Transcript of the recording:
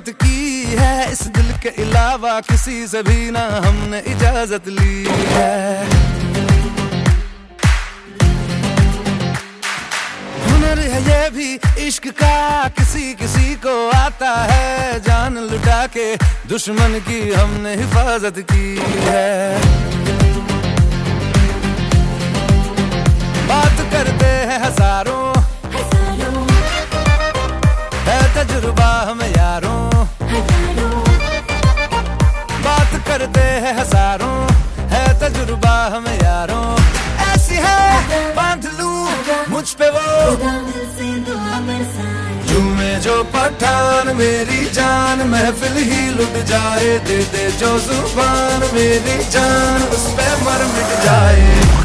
मोहब्बत की है, इस दिल के अलावा किसी से भी ना हमने इजाजत ली है। हुनर है ये भी इश्क का, किसी किसी को आता है, जान लुटा के दुश्मन की हमने हिफाजत की है। बात करते हैं हजारों, है तजुर्बा हमें यारों, बात करते हैं हजारों, है तजुर्बा हमें यारों। ऐसी है बांध लूं मुझ पे वो झूमे जो पठान मेरी जान, महफिल ही लुट जाए, दे दे जो जुबान मेरी जान, उस पे मर मिट जाए।